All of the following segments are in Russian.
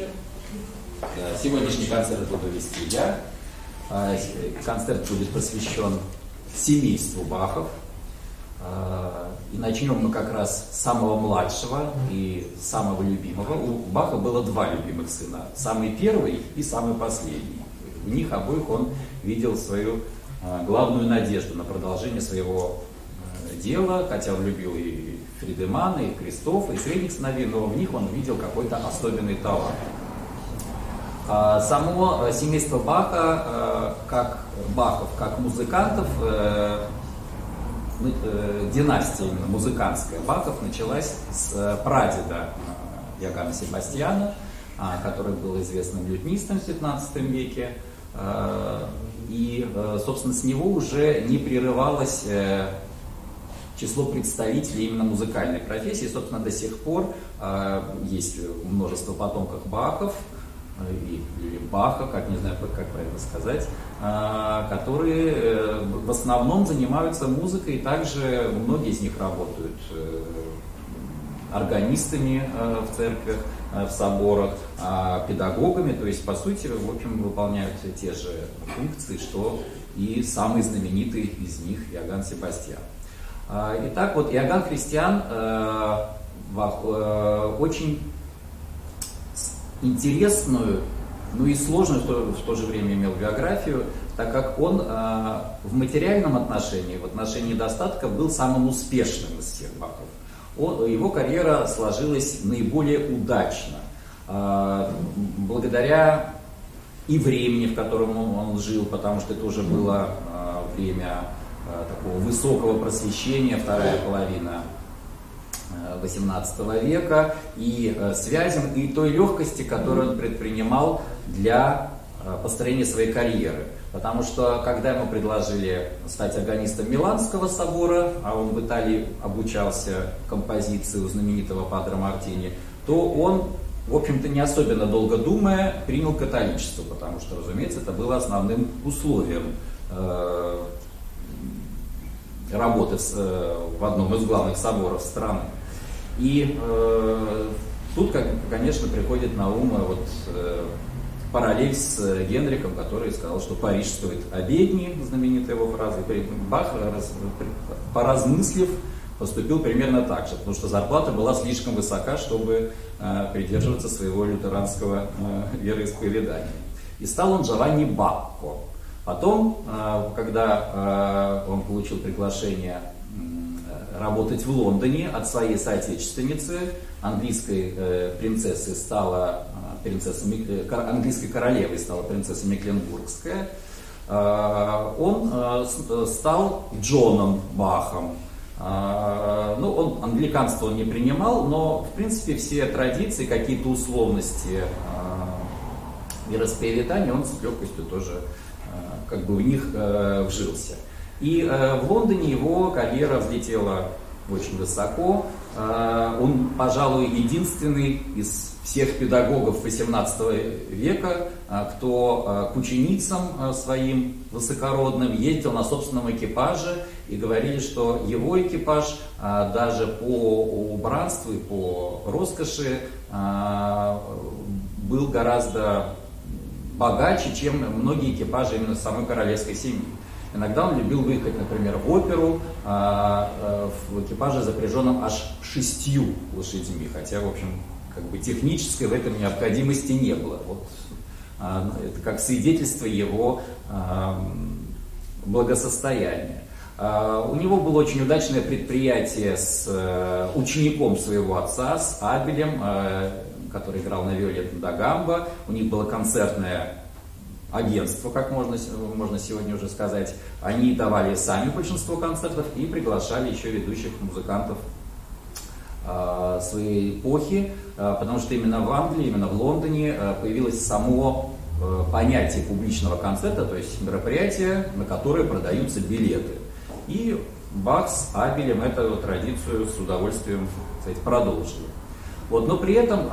вечер. Сегодняшний концерт буду вести я. Концерт будет посвящен семейству Бахов. И начнем мы как раз с самого младшего и самого любимого. У Баха было два любимых сына. Самый первый и самый последний. В них обоих он видел свою главную надежду на продолжение своего дела, хотя он любил и Фридемана, и Кристофа, и средних сыновей, но в них он видел какой-то особенный талант. Само семейство Баха, Бахов, как музыкантов, династия именно музыкантская Бахов началась с прадеда Иоганна Себастьяна, который был известным лютнистом в 15 веке. И, собственно, с него уже не прерывалось число представителей именно музыкальной профессии. Собственно, до сих пор есть множество потомков Бахов, или Баха, как не знаю, как правильно сказать, которые в основном занимаются музыкой, и также многие из них работают органистами в церквях, в соборах, педагогами, то есть, по сути, в общем, выполняют те же функции, что и самый знаменитый из них Иоганн Себастьян. Итак, вот Иоганн Христиан очень интересную, но и сложную в то же время имел биографию, так как он в материальном отношении, в отношении достатка, был самым успешным из всех Бахов. Его карьера сложилась наиболее удачно, благодаря и времени, в котором он жил, потому что это уже было время такого высокого просвещения, вторая половина XVIII века, и связям, и той легкости, которую он предпринимал для построения своей карьеры. Потому что, когда ему предложили стать органистом Миланского собора, а он в Италии обучался композиции у знаменитого Падре Мартини, то он, в общем-то, не особенно долго думая, принял католичество, потому что, разумеется, это было основным условием работы в одном из главных соборов страны. И тут, конечно, приходит на ум параллель с Генрихом, который сказал, что Париж стоит обедни, знаменитая его фраза. Бах, поразмыслив, поступил примерно так же, потому что зарплата была слишком высока, чтобы придерживаться своего лютеранского вероисповедания. И стал он Джованни Бакко. Потом, когда он получил приглашение работать в Лондоне от своей соотечественницы, английской принцессы стала английской королевой стала принцесса Мекленбургская, он стал Джоном Бахом. Он англиканство не принимал, но в принципе все традиции, какие-то условности вероисповедания он с легкостью тоже как бы в них вжился. И в Лондоне его карьера взлетела очень высоко. Он, пожалуй, единственный из всех педагогов XVIII века, кто к ученицам своим высокородным ездил на собственном экипаже, и говорили, что его экипаж даже по убранству и по роскоши был гораздо богаче, чем многие экипажи именно самой королевской семьи. Иногда он любил выехать, например, в оперу в экипаже, запряженном аж 6 лошадьми, хотя, в общем, как бы технической в этом необходимости не было. Вот, это как свидетельство его благосостояния. У него было очень удачное предприятие с учеником своего отца, с Абелем, который играл на виоле да гамба. У них было концертное агентство, как можно сегодня уже сказать. Они давали сами большинство концертов и приглашали еще ведущих музыкантов своей эпохи, потому что именно в Англии, именно в Лондоне появилось само понятие публичного концерта, то есть мероприятие, на которое продаются билеты. И Бах с Абелем эту традицию с удовольствием, кстати, продолжили. Но при этом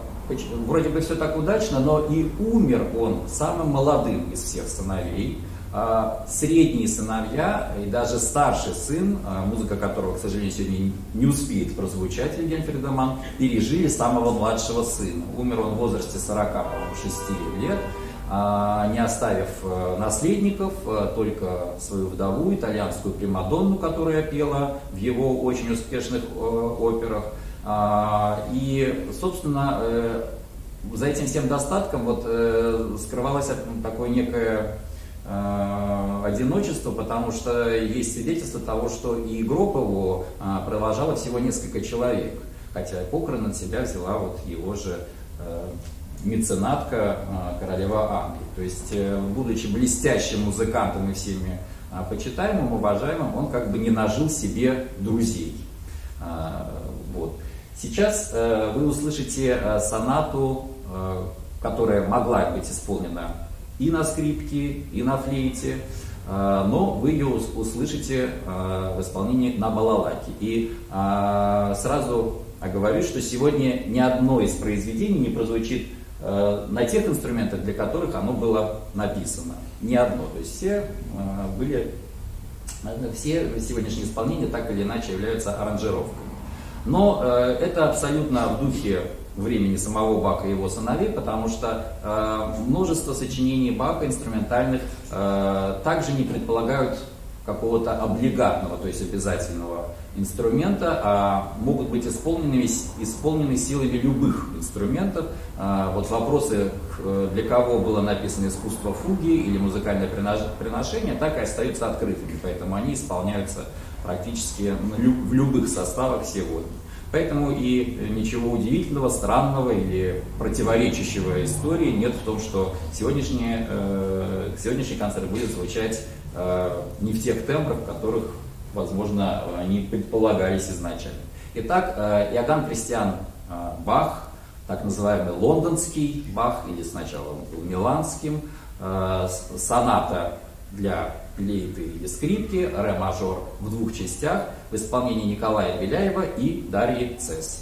вроде бы все так удачно, но и умер он самым молодым из всех сыновей. Средние сыновья и даже старший сын, музыка которого, к сожалению, сегодня не успеет прозвучать, Евгений Фридеман, пережили самого младшего сына. Умер он в возрасте 40, по-моему, 6 лет, не оставив наследников, только свою вдову, итальянскую примадонну, которая пела в его очень успешных операх. И, собственно, за этим всем достатком вот скрывалось такое некое одиночество, потому что есть свидетельство того, что и гроб его провожало всего несколько человек, хотя похороны на себя взяла вот его же меценатка, королева Англии. То есть, будучи блестящим музыкантом и всеми почитаемым, уважаемым, он как бы не нажил себе друзей. Вот. Сейчас вы услышите сонату, которая могла быть исполнена и на скрипке, и на флейте, но вы ее услышите в исполнении на балалайке. И сразу оговорюсь, что сегодня ни одно из произведений не прозвучит на тех инструментах, для которых оно было написано. Ни одно. То есть все сегодняшние исполнения так или иначе являются аранжировками. Но это абсолютно в духе времени самого Баха и его сыновей, потому что множество сочинений Баха инструментальных также не предполагают какого-то облигатного, то есть обязательного инструмента, а могут быть исполнены силами любых инструментов. Вот вопросы, для кого было написано искусство фуги или музыкальное приношение, так и остаются открытыми, поэтому они исполняются практически в любых составах сегодня. Поэтому и ничего удивительного, странного или противоречащего истории нет в том, что сегодняшний концерт будет звучать не в тех тембрах, в которых, возможно, они предполагались изначально. Итак, Иоганн Кристиан Бах, так называемый лондонский Бах, или сначала он был миланским, соната для флейты или скрипки, ре мажор в двух частях, в исполнении Николая Беляева и Дарьи Цесс.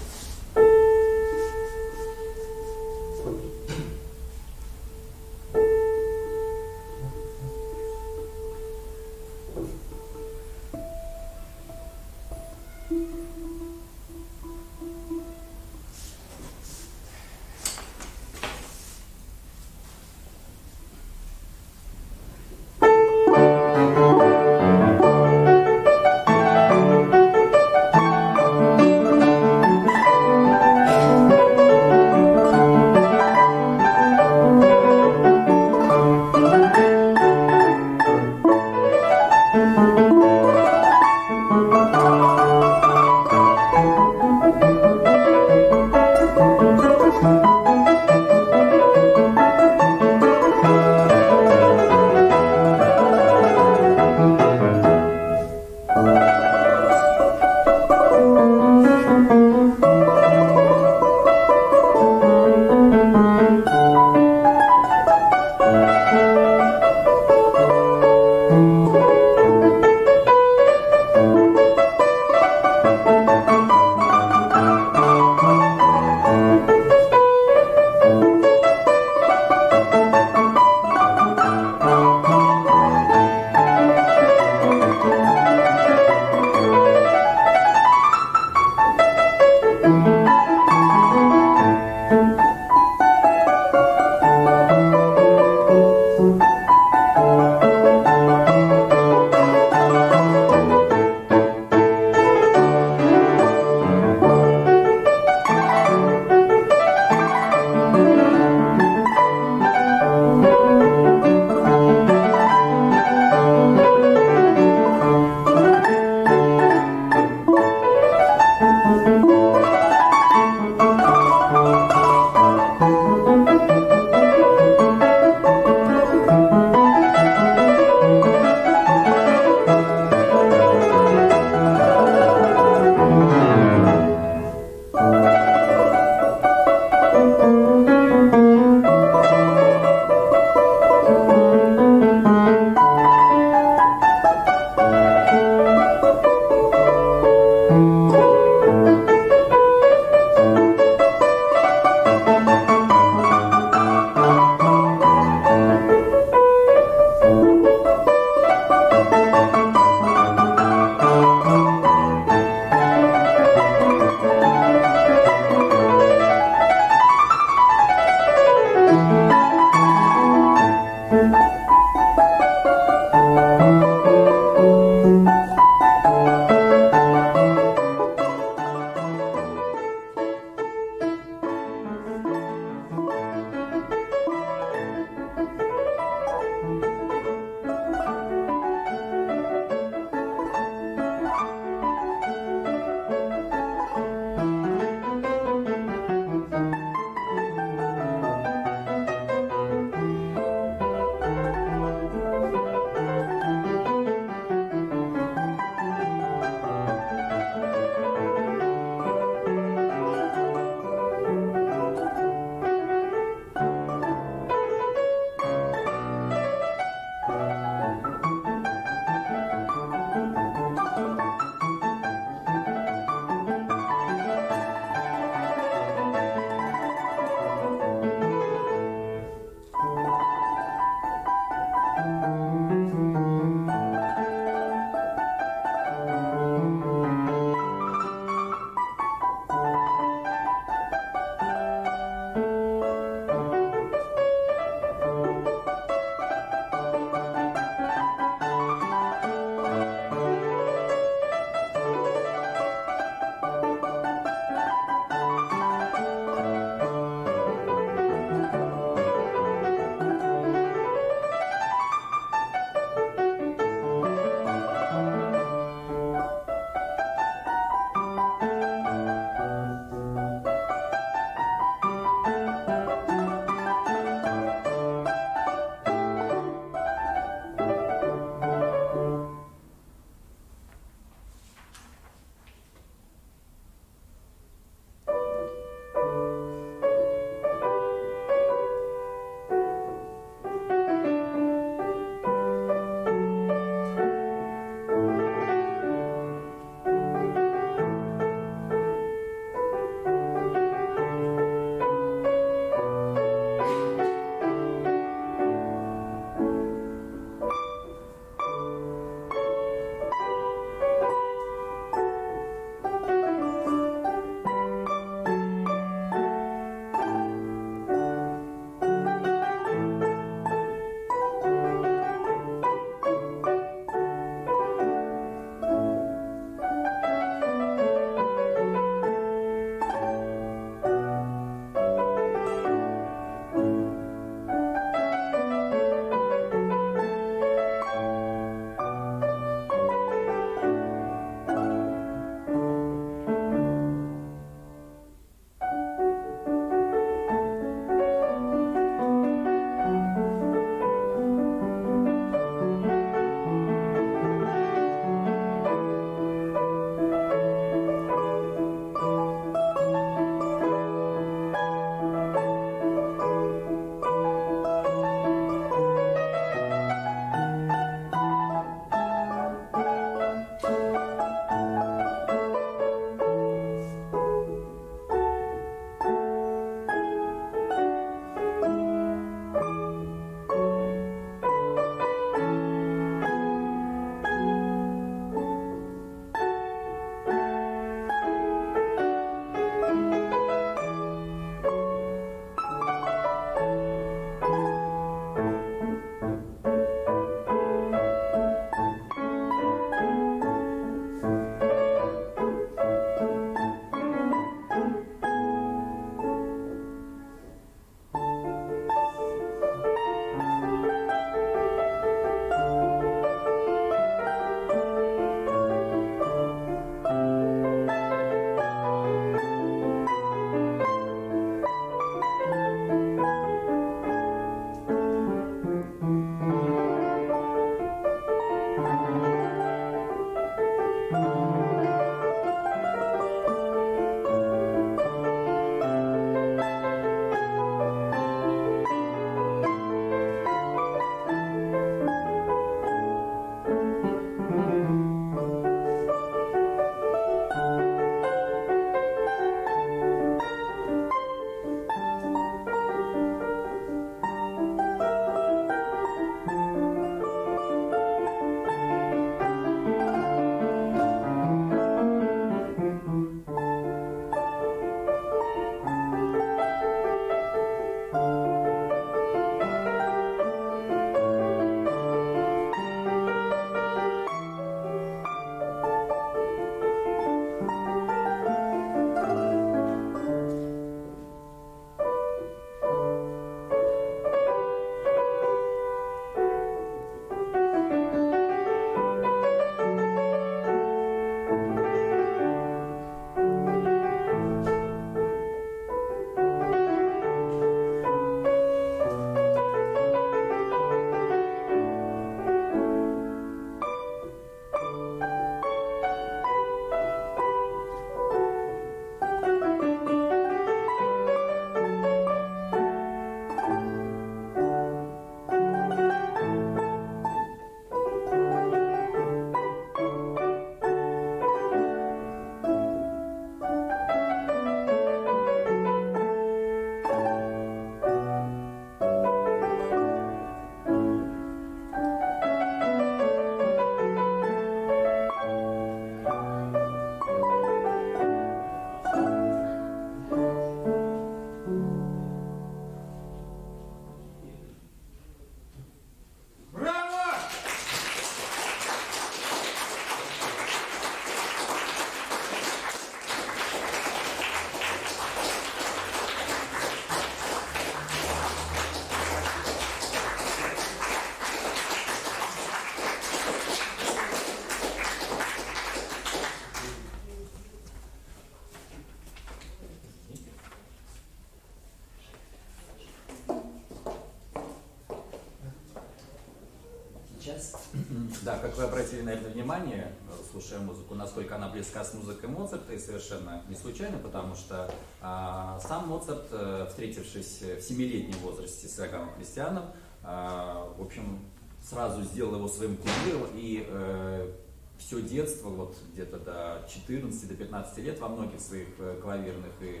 Да, как вы обратили, наверное, внимание, слушая музыку, насколько она близка с музыкой Моцарта, и совершенно не случайно, потому что сам Моцарт, встретившись в 7-летнем возрасте с Иоганном Христианом, в общем, сразу сделал его своим кумиром, и все детство, вот где-то до 14, до 15 лет, во многих своих клавирных и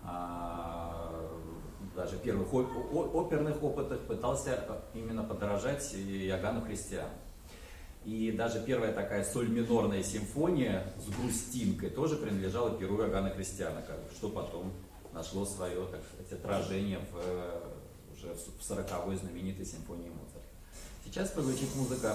даже первых оперных опытах пытался именно подражать Иоганну Христиану. И даже первая такая соль-минорная симфония с грустинкой тоже принадлежала перу Иоганна Христиана, что потом нашло свое, так сказать, отражение уже в 40-й знаменитой симфонии Моцарта. Сейчас прозвучит музыка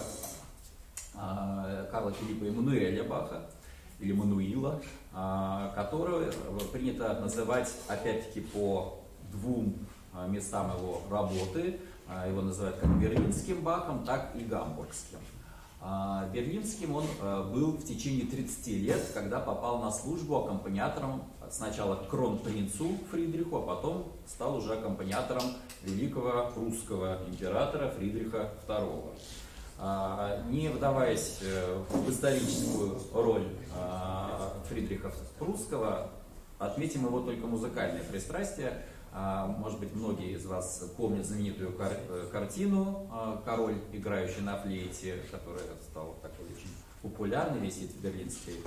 Карла Филиппа Эммануэля Баха, или Мануила, которую принято называть, опять-таки, по двум местам его работы. Его называют как берлинским Бахом, так и гамбургским. Берлинским он был в течение 30 лет, когда попал на службу аккомпаниатором сначала к кронпринцу Фридриху, а потом стал уже аккомпаниатором великого русского императора Фридриха II. Не вдаваясь в историческую роль Фридриха Прусского, отметим его только музыкальное пристрастие. Может быть, многие из вас помнят знаменитую картину «Король, играющий на флейте», которая стала такой очень популярной, висит в берлинской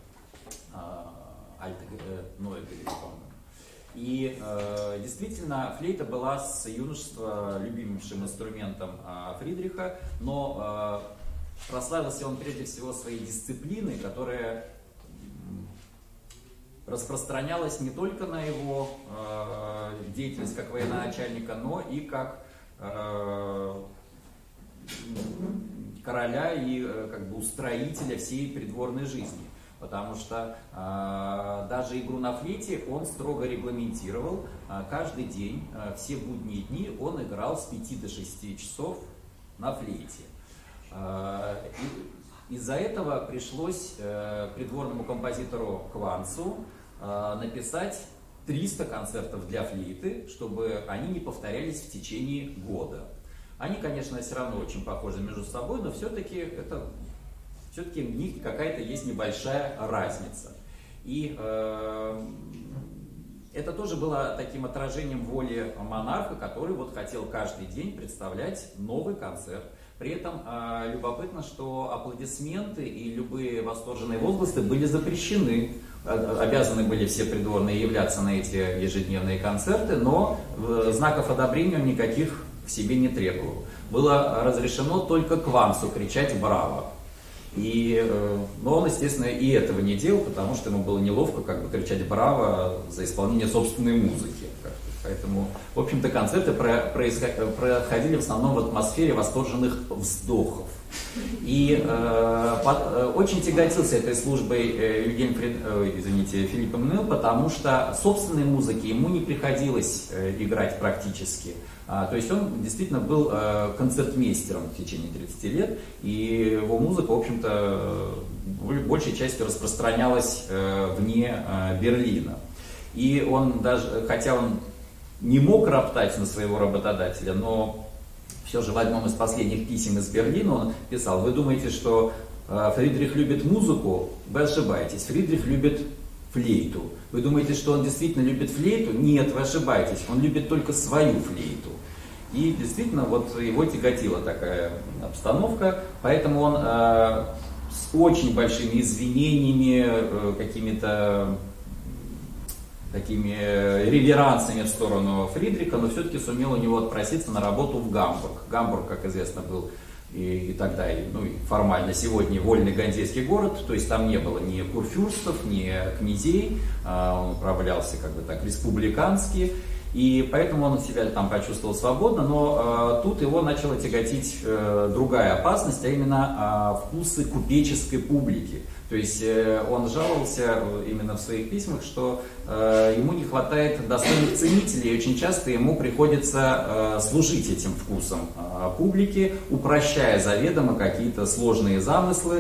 Альте-Нойе, по-моему. И действительно, флейта была с юношества любимейшим инструментом Фридриха, но прославился он прежде всего своей дисциплиной, которая распространялась не только на его деятельность как военачальника, но и как короля и как бы устроителя всей придворной жизни. Потому что даже игру на флейте он строго регламентировал. Каждый день, все будние дни он играл с 5 до 6 часов на флейте. Из-за этого пришлось придворному композитору Кванцу написать 300 концертов для флейты, чтобы они не повторялись в течение года. Они, конечно, все равно очень похожи между собой, но все-таки в них какая-то есть небольшая разница. И это тоже было таким отражением воли монарха, который вот хотел каждый день представлять новый концерт. При этом любопытно, что аплодисменты и любые восторженные возгласы были запрещены. Обязаны были все придворные являться на эти ежедневные концерты, но знаков одобрения никаких в себе не требовал. Было разрешено только Кванцу кричать «Браво!». Но он, естественно, и этого не делал, потому что ему было неловко как бы кричать «Браво!» за исполнение собственной музыки. Поэтому, в общем-то, концерты проходили в основном в атмосфере восторженных вздохов. И очень тяготился этой службой Филипп Эммануэль, потому что собственной музыки ему не приходилось играть практически. То есть он действительно был концертмейстером в течение 30 лет, и его музыка, в общем-то, большей частью распространялась вне Берлина. И он даже, хотя он не мог роптать на своего работодателя, но все же в одном из последних писем из Берлина он писал: вы думаете, что Фридрих любит музыку? Вы ошибаетесь. Фридрих любит флейту. Вы думаете, что он действительно любит флейту? Нет, вы ошибаетесь. Он любит только свою флейту. И действительно, вот его тяготила такая обстановка, поэтому он с очень большими извинениями, какими-то такими реверансами в сторону Фридриха, но все-таки сумел у него отпроситься на работу в Гамбург. Гамбург, как известно, был и тогда, и формально сегодня вольный ганзейский город, то есть там не было ни курфюрстов, ни князей, он управлялся как бы так республикански, и поэтому он себя там почувствовал свободно, но тут его начала тяготить другая опасность, а именно вкусы купеческой публики. То есть он жаловался именно в своих письмах, что ему не хватает достойных ценителей, и очень часто ему приходится служить этим вкусом публики, упрощая заведомо какие-то сложные замыслы,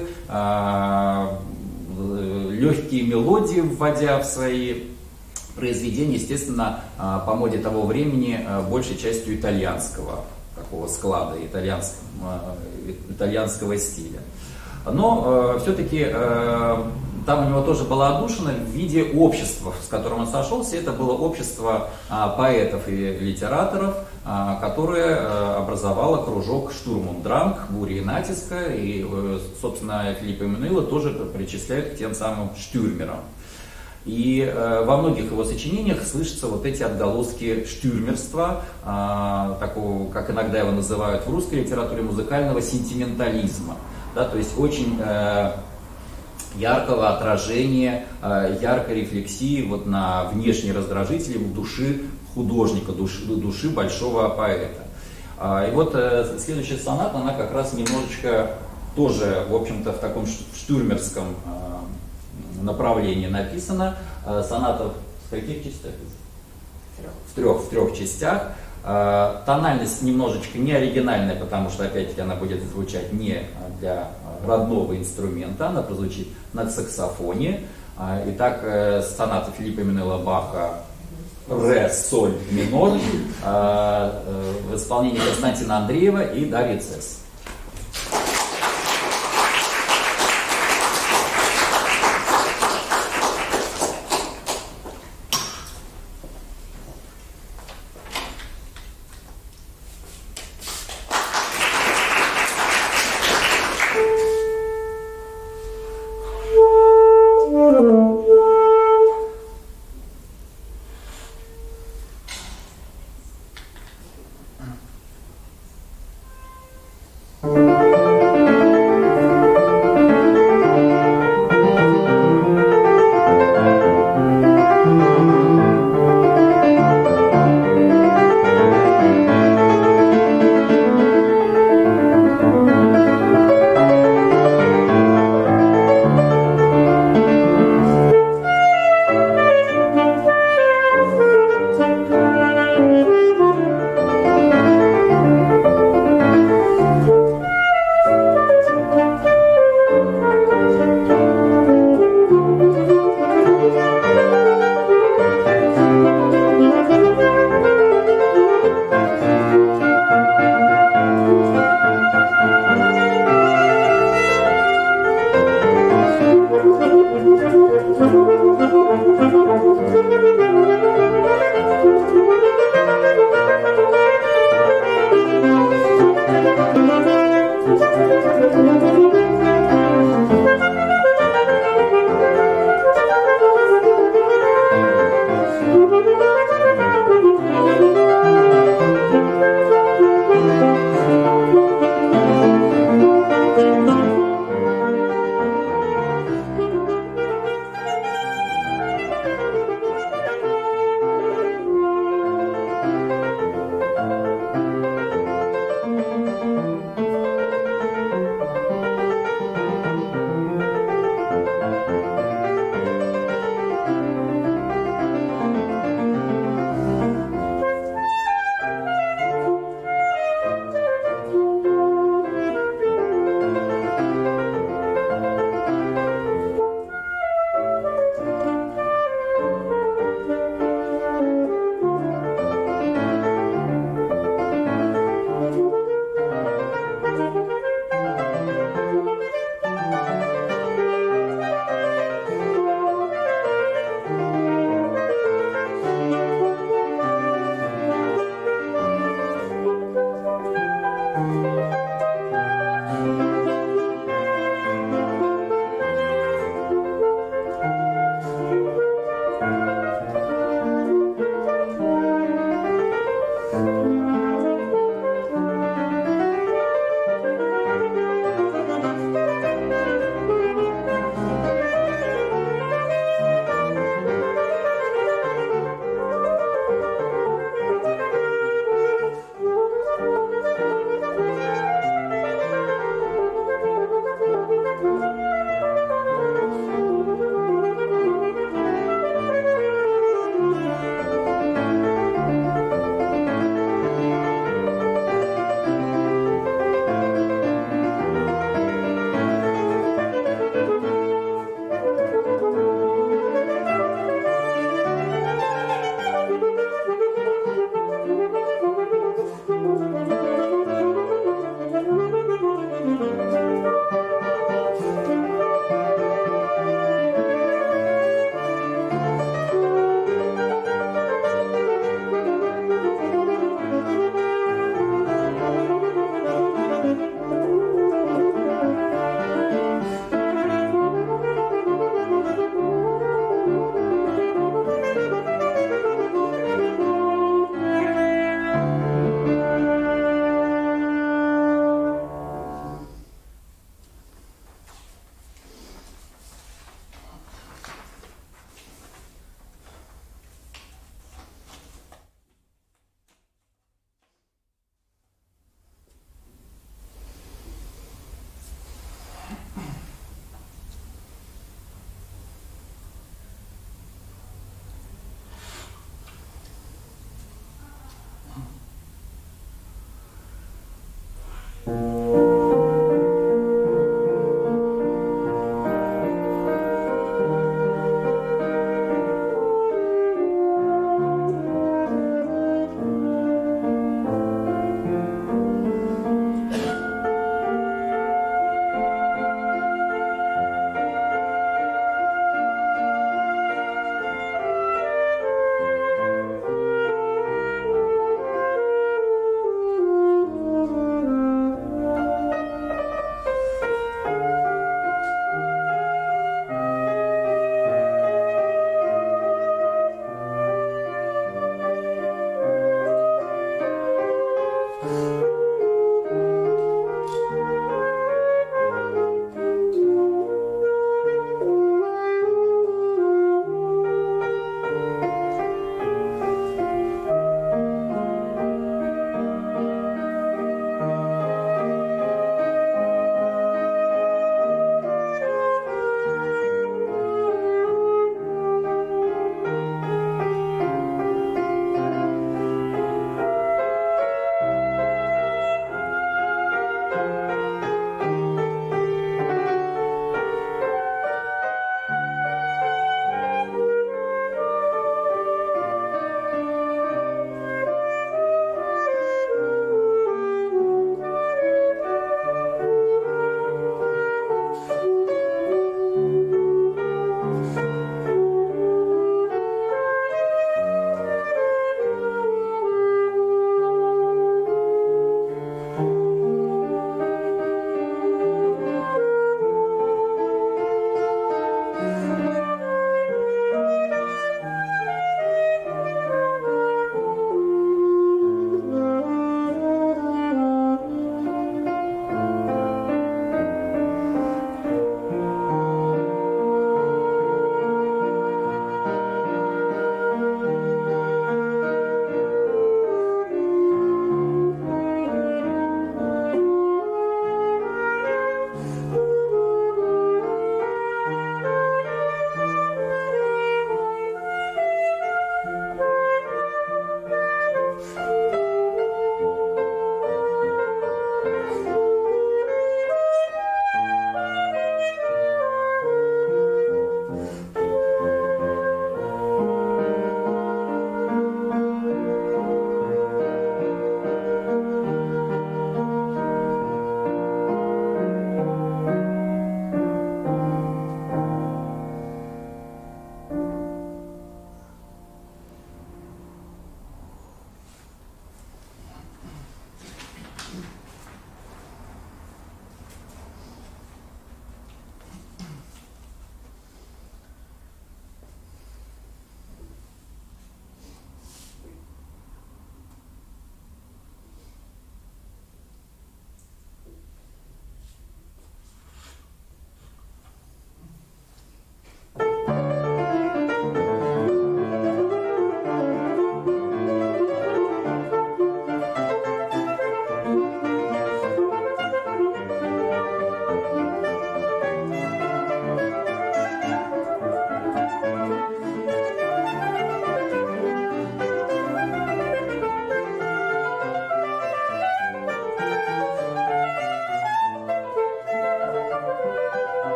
легкие мелодии вводя в свои произведения, естественно, по моде того времени, большей частью итальянского, как такого склада итальянского стиля. Но все-таки там у него тоже была отдушина в виде общества, с которым он сошелся. Это было общество поэтов и литераторов, которое образовало кружок «Штурм und Drang», «Буря и натиска». И, собственно, Филиппа Эммануила тоже причисляют к тем самым штюрмерам. И во многих его сочинениях слышатся вот эти отголоски штюрмерства, такого, как иногда его называют в русской литературе, музыкального сентиментализма. Да, то есть очень яркого отражения, яркой рефлексии вот на внешние раздражители в души художника, души большого поэта. И вот следующая соната, она как раз немножечко тоже, в общем-то, в таком штюрмерском направлении написана. Соната в каких частях? В трех частях. Тональность немножечко не оригинальная, потому что, опять-таки, она будет звучать не для родного инструмента, она прозвучит на саксофоне. Итак, соната Филиппа Эммануила Баха «Ре, соль, минор» в исполнении Константина Андреева и Дарьи Цесс.